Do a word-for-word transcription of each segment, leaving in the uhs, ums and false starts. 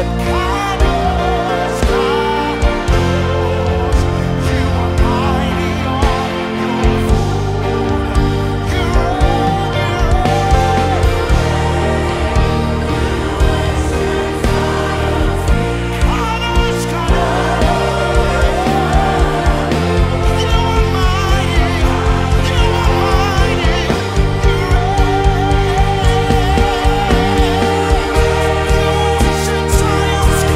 Silence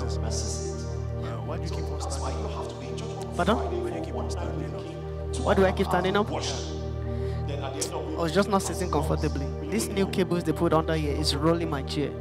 Moses. Uh, why do you keep on standing up? Pardon? Why do you keep on standing up? Why do I keep standing up? I was just not sitting comfortably. These new cables they put under here is rolling my chair.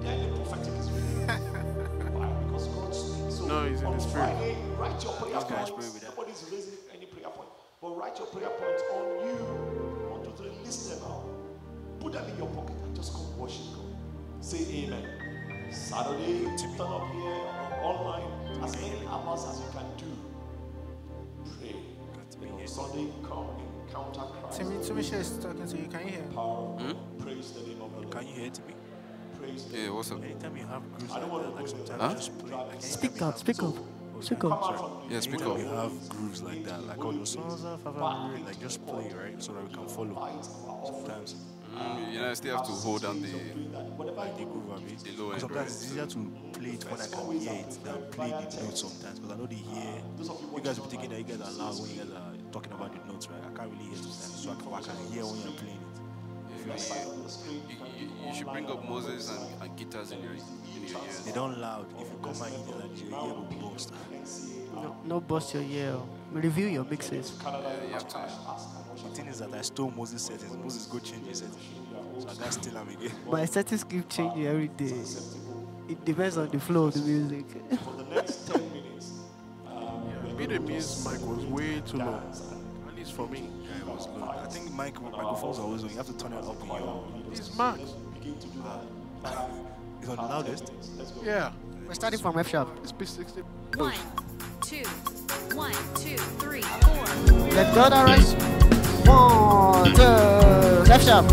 No, he's in the spirit. Write your prayer points. Nobody's raising any prayer point. But write your prayer points on you. One, two, three, list them out. Put them in your pocket and just come worship God. Say amen. Saturday, turn up here online as many hours as you can do. Pray. You know, Sunday, come encounter Christ. Timmy, Timmy is talking to you. Can you hear? Power. Hmm? Praise the name of the Lord. Can you hear Timmy? Praise the Yeah, name. what's up? Anytime you have grooves I don't like want that, to like go sometimes Huh? you just play. Like, Speak up, speak up, speak up. Yeah, speak Anytime up. you have grooves like that, like all those songs of Father, like just play, right? So that we can follow. Sometimes. Mm, you know, I still have to hold down the, Like the groove, I mean. the low end. Sometimes it's easier to play it when I can hear it than play the notes sometimes. Because I know the hear. You guys will be thinking that you guys are loud when you guys are talking about the notes, right? I can't really hear sometimes. So I can, I can hear when you're playing it. You, you, you should bring up Moses and, and guitars in your, in your ears. They don't loud. If you come and hear that, your ear will burst. No, no bust your ear. Review your mixes. Yeah, you have to. The thing is that I stole Moses' settings. Moses go change his settings. So I got steal them again. My settings keep changing every day. It depends on the flow of the music. For the next ten minutes, B D B's mic was way too low. At least for me. Yeah, it was low. I think mic, microphones are always low. You have to turn it up in your... It's max. It's on the loudest. Yeah. We're starting from F sharp. It's P sixty. One, two, one, two, three, four. Let go, alright. One, two, F sharp.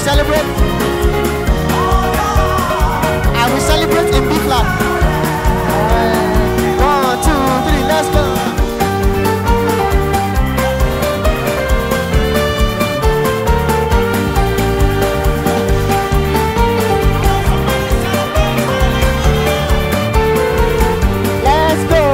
celebrate. I will celebrate in B flat. One, two, three, let's go. Let's go.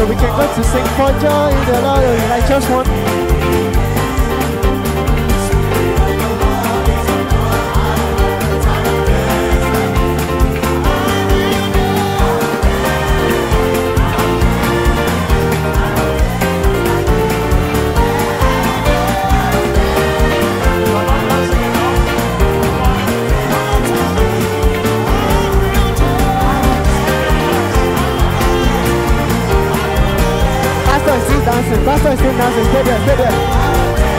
So we can go to sing for joy in the Lord. I just want. Pastor is still dancing. Pastor is still dancing. Stay there, stay there.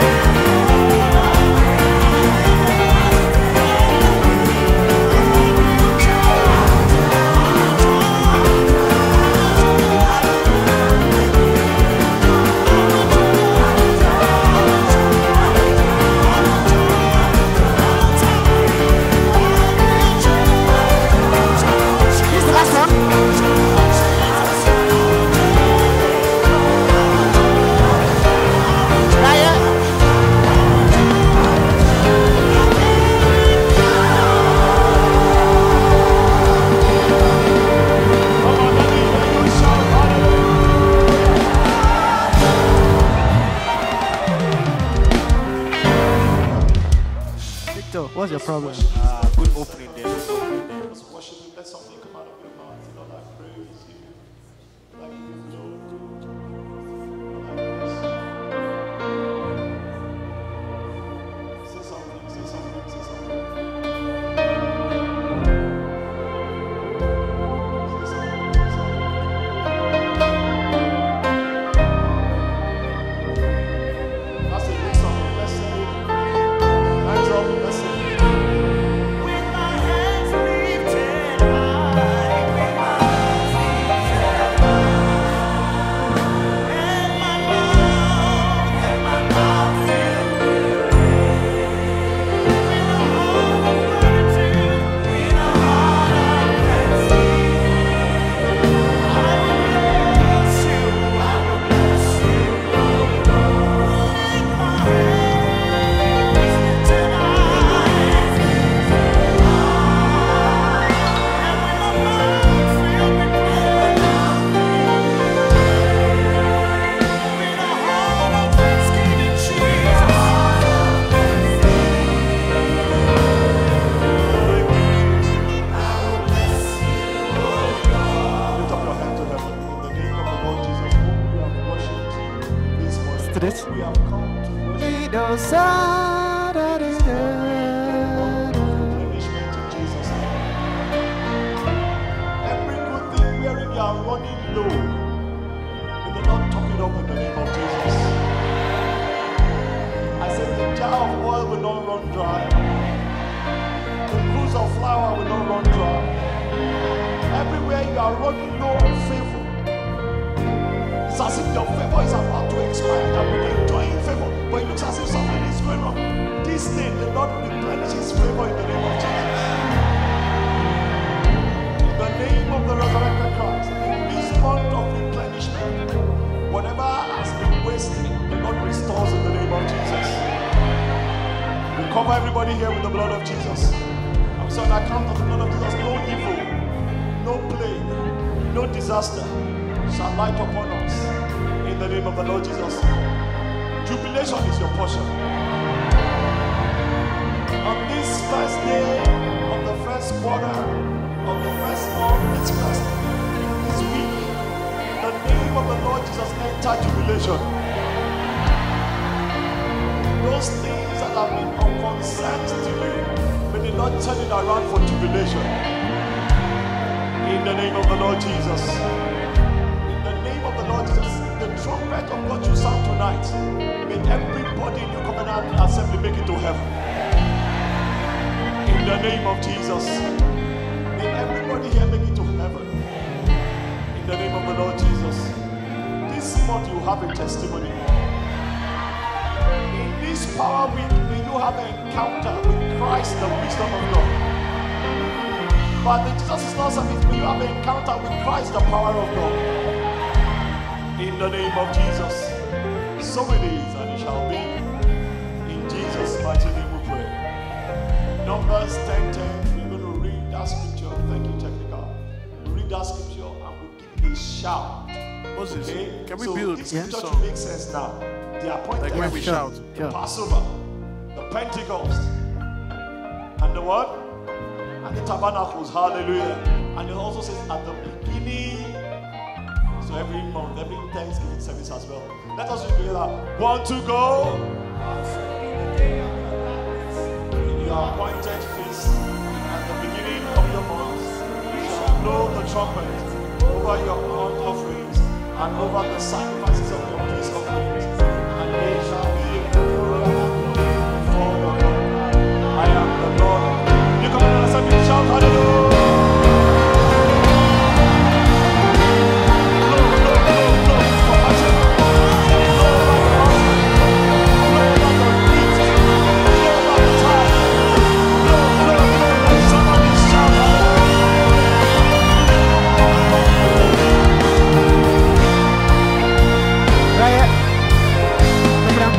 This is the last one. What's your problem? Uh, good opening there. Good opening there. Just worship Him. Let something come out of your mouth. Lord, I praise you. Lord, I give you glory. Lord, I bless you. Say something, say something, say something. Say something, say something. That's a good song. Let's sing it. Hands up, let's sing it. Lift up your hand to heaven. In the name of the Lord Jesus, whom we have worshipped this morning. To this. We have come to worship replenishment in Jesus' name. Every good thing wherein you are running low, may the Lord top it up in the name of Jesus. I said the jar of oil will not run dry. The cruse of flour will not run dry. Everywhere you are running low on favor, it's as if your favor is about to expire. You have been enjoying favor, but it looks as if something is going wrong. This day, the Lord will replenish His favor in the name of Jesus. In the name of the resurrected Christ, in this month of replenishment, whatever has been wasted, the Lord restores in the name of Jesus. We cover everybody here with the blood of Jesus. I'm so on account of the blood of Jesus, no evil, no plague, no disaster shall light upon us in the name of the Lord Jesus. Jubilation is your portion. On this first day of the first quarter of the first month, this first this week, in the name of the Lord Jesus, enter jubilation. Those things that have been of concern to you, may the Lord turn it around for jubilation. In the name of the Lord Jesus. In the name of the Lord Jesus. The trumpet of God you sound tonight. May everybody in your covenant assembly make it to heaven. In the name of Jesus. May everybody here make it to heaven. In the name of the Lord Jesus. This month you have a testimony. In this power week, may you have an encounter with Christ, the wisdom of God. But the Jesus is not something. May you have an encounter with Christ, the power of God. In the name of Jesus. So it is, and it shall be. In Jesus' mighty name we pray. Numbers ten ten. We're going to read that scripture. Thank you, technical. We'll read that scripture and we'll give a shout Moses, Okay? can we so build this this scripture song? makes sense now. The appointed Like when we sure, shout. sure. Passover, the Pentecost, and the what? And the tabernacles, hallelujah. And it also says at the beginning, so every month, every Thanksgiving service as well. Let us read together. Want to go? In your appointed feast at the beginning of your month, you shall blow the trumpet over your burnt offerings and over the sacrifices of your peace offerings, and they shall be a memorial before the Lord. I am the Lord. You come and assembly, shout hallelujah. Blow, blow, blow, blow, for passion. Blow over the offering. Blow over the beat. Blow over the time. Blow, blow, blow. Let somebody shout Right here. Look it up.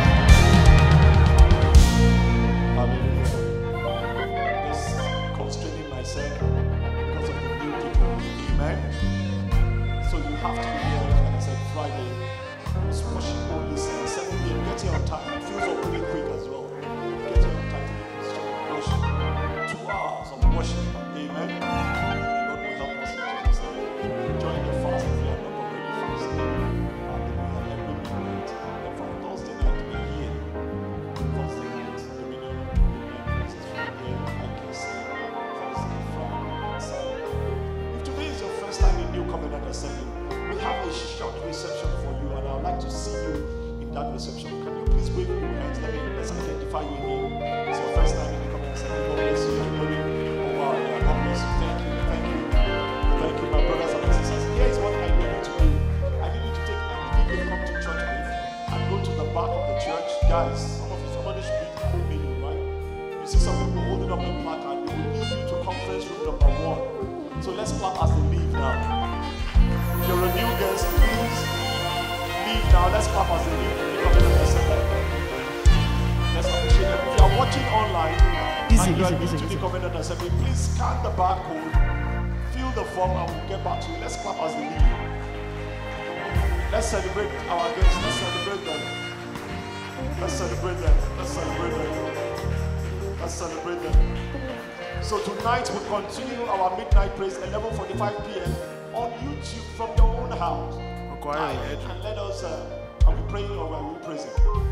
hallelujah. Just constraining myself because of the new people. Amen. So you have to be here, like I said, Friday. It's worship only seven p.m. Get here on time. It feels up pretty quick as well. Get here on time. It's just worship. Two hours of worship. Amen. And God will help us in Jesus' name. Join the fast if you are not already fasting. Hallelujah. Every midnight. And from Thursday night, we are here. Thursday night, Dominion, midnight praises from here. I can see Thursday, Friday, Saturday. If today is your first time in New Covenant Assembly, we have a short reception for you, and I'd like to see you in that reception. Can you please wave your hands? Let me let's identify you again. It's your first time in New Covenant Assembly. God bless you. Glory. Oh wow, yeah, God bless you. Thank you, thank you, thank you, my brothers and my sisters. Here is what I need you to do. I need you to take everything you've come to church with and go to the back of the church. Guys, some of you, somebody should be in the middle, right? You see some people holding up a placard. They will lead you to conference room number one. So let's clap as they leave now. If you're a new guest, please leave now. Let's clap as they leave. Let's appreciate them. If you are watching online Easy, and you are easy, new easy, to easy. the Covenant Assembly, please scan the barcode, fill the form, and we'll get back to you. Let's clap as they leave. Let's celebrate our guests. Let's celebrate them. Let's celebrate them. Let's celebrate them. Let's celebrate them. So tonight we'll continue our midnight praise, eleven forty-five p.m. on YouTube from your own house. Acquire And, your edge. and let us, uh, are we praying or are we praising?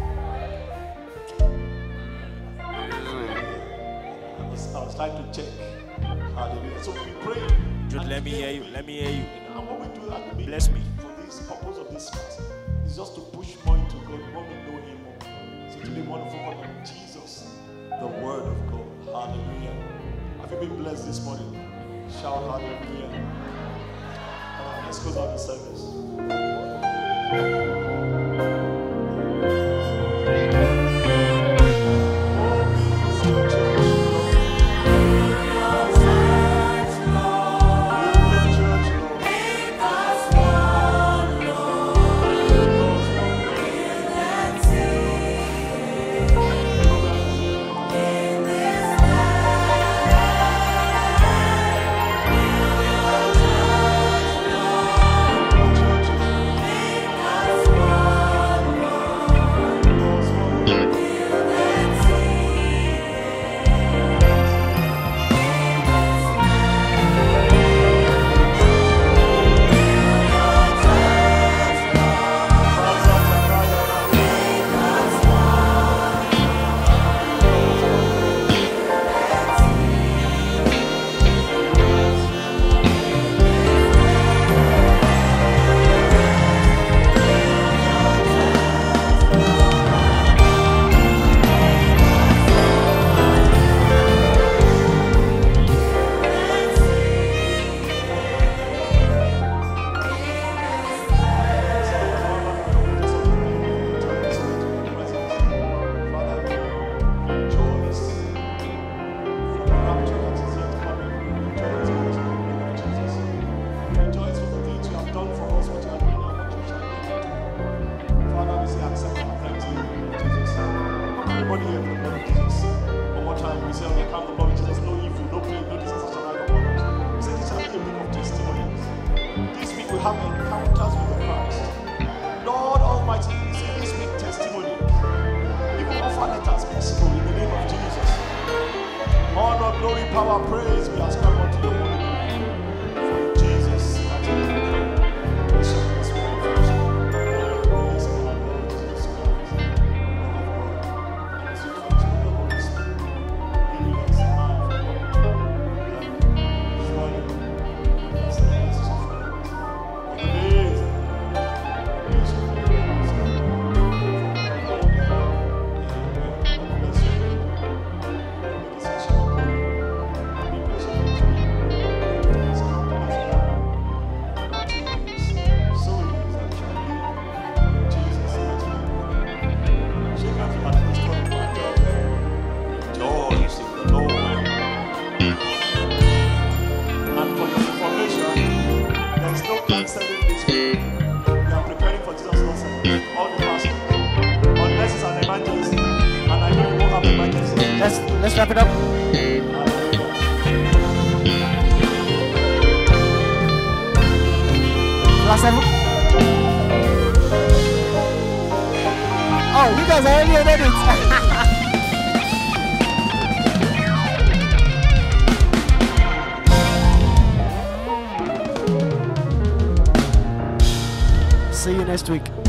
I was, I was trying to check. Hallelujah. So we pray. Jude, let me hear you. Let me hear you. And what we do at the Bless me. for this purpose of this fast is just to push more into God. We want to know Him more. So today we want to focus on Jesus, the Word of God. Hallelujah. Have you been blessed this morning? Shout hallelujah. All right, let's close out the service. Church, Let's wrap it up. Last seven. Oh, you guys already did it. See you next week.